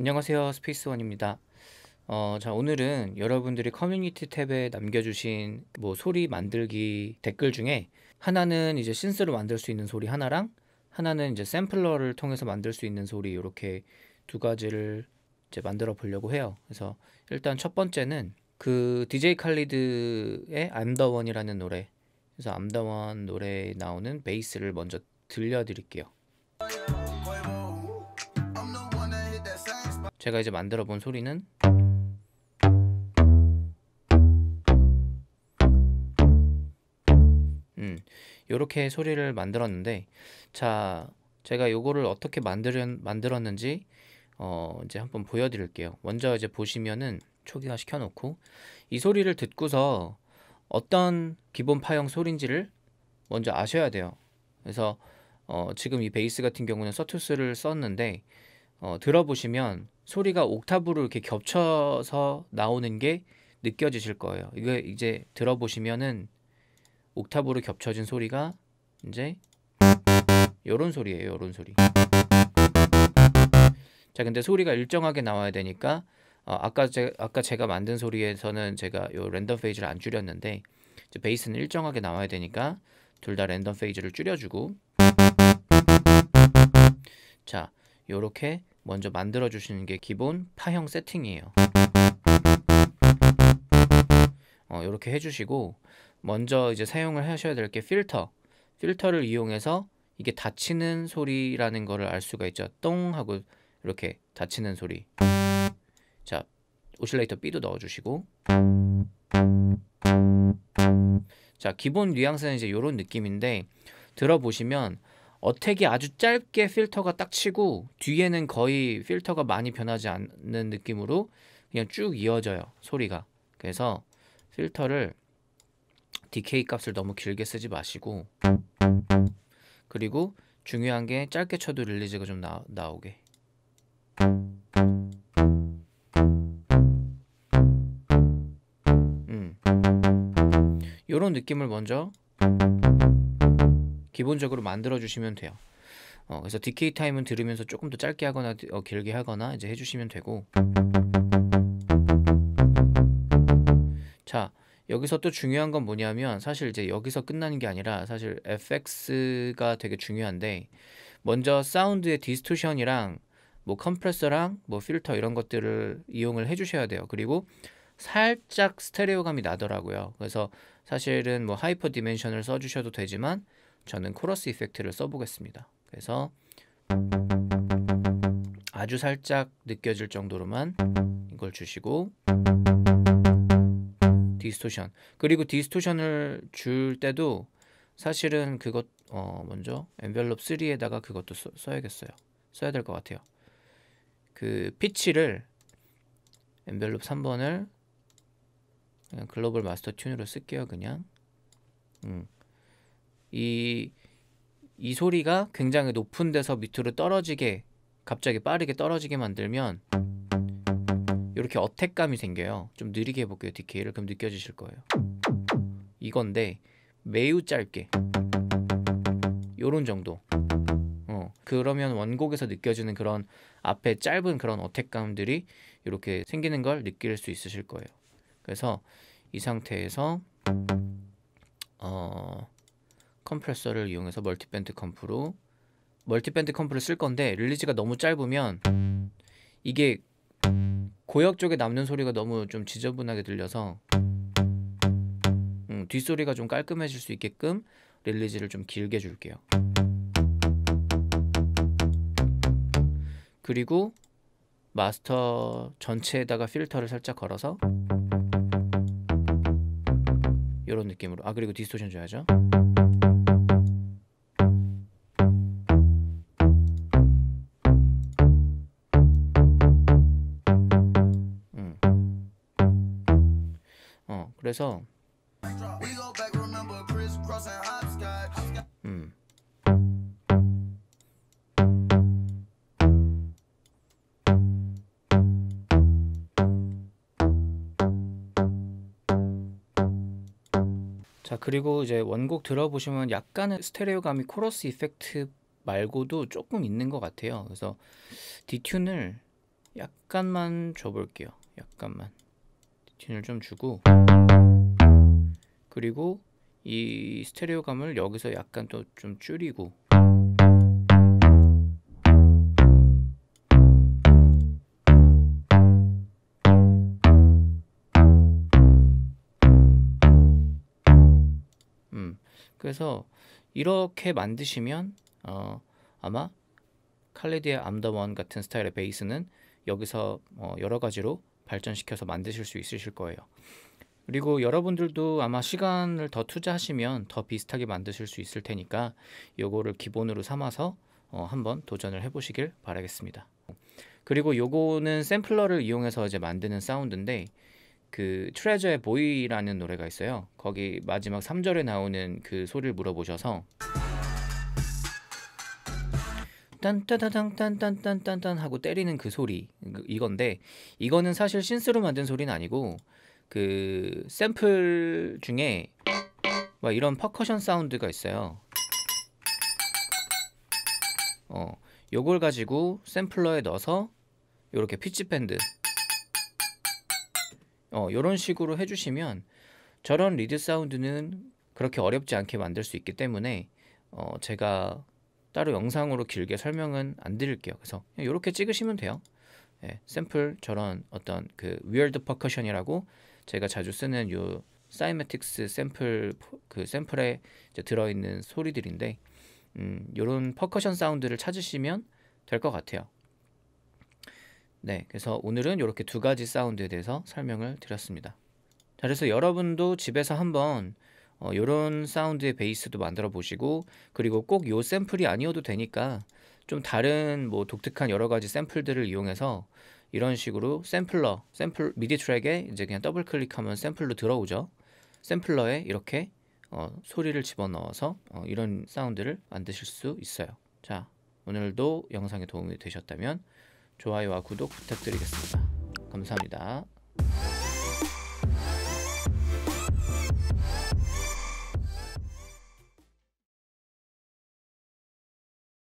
안녕하세요. 스페이스원입니다. 자, 오늘은 여러분들이 커뮤니티 탭에 남겨주신 소리 만들기 댓글 중에 하나는 이제 신스로 만들 수 있는 소리 하나랑 하나는 이제 샘플러를 통해서 만들 수 있는 소리, 이렇게 두 가지를 이제 만들어 보려고 해요. 그래서 일단 첫 번째는 그 DJ 칼리드의 I'm the One이라는 노래, 그래서 I'm the One 노래에 나오는 베이스를 먼저 들려드릴게요. 제가 이제 만들어 본 소리는 요렇게 소리를 만들었는데, 자, 제가 요거를 어떻게 만들었는지 이제 한번 보여드릴게요. 먼저 이제 보시면은 초기화 시켜놓고 이 소리를 듣고서 어떤 기본 파형 소리인지를 먼저 아셔야 돼요. 그래서 지금 이 베이스 같은 경우는 서투스를 썼는데 들어보시면 소리가 옥타브로 이렇게 겹쳐서 나오는 게 느껴지실 거예요. 이거 이제 들어보시면은 옥타브로 겹쳐진 소리가 이제 요런 소리예요. 요런 소리. 자, 근데 소리가 일정하게 나와야 되니까 아까 제가 만든 소리에서는 제가 요 랜덤 페이지를 안 줄였는데, 이제 베이스는 일정하게 나와야 되니까 둘 다 랜덤 페이지를 줄여주고, 자, 요렇게 먼저 만들어 주시는 게 기본 파형 세팅이에요. 요렇게 해주시고, 먼저 이제 사용을 하셔야 될 게 필터를 이용해서 이게 닫히는 소리라는 거를 알 수가 있죠. 똥 하고 이렇게 닫히는 소리. 자, 오실레이터 B도 넣어주시고, 자, 기본 뉘앙스는 이제 요런 느낌인데, 들어보시면 어택이 아주 짧게 필터가 딱 치고 뒤에는 거의 필터가 많이 변하지 않는 느낌으로 그냥 쭉 이어져요, 소리가. 그래서 필터를 디케이 값을 너무 길게 쓰지 마시고, 그리고 중요한 게 짧게 쳐도 릴리즈가 좀 나오게. 요런 느낌을 먼저 기본적으로 만들어 주시면 돼요. 그래서 디케이 타임은 들으면서 조금 더 짧게 하거나 길게 하거나 이제 해주시면 되고, 자, 여기서 또 중요한 건 뭐냐면, 사실 이제 여기서 끝나는 게 아니라 사실 FX가 되게 중요한데, 먼저 사운드의 디스토션이랑 컴프레서랑 필터 이런 것들을 이용을 해주셔야 돼요. 그리고 살짝 스테레오감이 나더라고요. 그래서 사실은 하이퍼 디멘션을 써주셔도 되지만 저는 코러스 이펙트를 써보겠습니다. 그래서 아주 살짝 느껴질 정도로만 이걸 주시고, 디스토션, 그리고 디스토션을 줄 때도 사실은 그것 먼저 엔벨롭 3에다가 그것도 써야 될 것 같아요. 그 피치를 엔벨롭 3번을 그냥 글로벌 마스터 튠으로 쓸게요. 그냥 이 소리가 굉장히 높은 데서 밑으로 떨어지게, 갑자기 빠르게 떨어지게 만들면 이렇게 어택감이 생겨요. 좀 느리게 해볼게요, 디케이를. 그럼 느껴지실 거예요. 이건데 매우 짧게, 요런 정도. 그러면 원곡에서 느껴지는 그런 앞에 짧은 그런 어택감들이 이렇게 생기는 걸 느낄 수 있으실 거예요. 그래서 이 상태에서 컴프레서를 이용해서 멀티밴드 컴프를 쓸 건데, 릴리즈가 너무 짧으면 이게 고역 쪽에 남는 소리가 너무 좀 지저분하게 들려서 뒷소리가 좀 깔끔해질 수 있게끔 릴리즈를 좀 길게 줄게요. 그리고 마스터 전체에다가 필터를 살짝 걸어서 이런 느낌으로, 그리고 디스토션 줘야죠. 그래서 자, 그리고 이제 원곡 들어보시면 약간의 스테레오감이 코러스 이펙트 말고도 조금 있는 것 같아요. 그래서 디튠을 약간만 줘볼게요. 약간만 튠을 좀 주고, 그리고 이 스테레오감을 여기서 약간 또 좀 줄이고, 그래서 이렇게 만드시면 아마 칼리디의 I'm the One 같은 스타일의 베이스는 여기서 여러 가지로 발전시켜서 만드실 수 있으실 거예요. 그리고 여러분들도 아마 시간을 더 투자하시면 더 비슷하게 만드실 수 있을 테니까 요거를 기본으로 삼아서 한번 도전을 해보시길 바라겠습니다. 그리고 요거는 샘플러를 이용해서 이제 만드는 사운드인데, 그 트레저의 보이라는 노래가 있어요. 거기 마지막 3절에 나오는 그 소리를 물어보셔서 딴따다당 딴딴딴딴딴 하고 때리는 그 소리, 이건데, 이거는 사실 신스로 만든 소리는 아니고 그 샘플 중에 막 이런 퍼커션 사운드가 있어요. 요걸 가지고 샘플러에 넣어서 요렇게 피치 밴드 요런 식으로 해주시면 저런 리드 사운드는 그렇게 어렵지 않게 만들 수 있기 때문에 제가 따로 영상으로 길게 설명은 안 드릴게요. 그래서 이렇게 찍으시면 돼요. 예, 샘플 저런 어떤 그 위얼드 퍼커션이라고 제가 자주 쓰는 요 사이매틱스 샘플, 그 샘플에 이제 들어있는 소리들인데, 요런 퍼커션 사운드를 찾으시면 될 것 같아요. 네, 그래서 오늘은 이렇게 두 가지 사운드에 대해서 설명을 드렸습니다. 자, 그래서 여러분도 집에서 한번 요런 사운드의 베이스도 만들어 보시고, 그리고 꼭 요 샘플이 아니어도 되니까 좀 다른 뭐 독특한 여러 가지 샘플들을 이용해서 이런 식으로 샘플 미디 트랙에 이제 그냥 더블 클릭하면 샘플로 들어오죠. 샘플러에 이렇게 소리를 집어넣어서 이런 사운드를 만드실 수 있어요. 자, 오늘도 영상에 도움이 되셨다면 좋아요와 구독 부탁드리겠습니다. 감사합니다.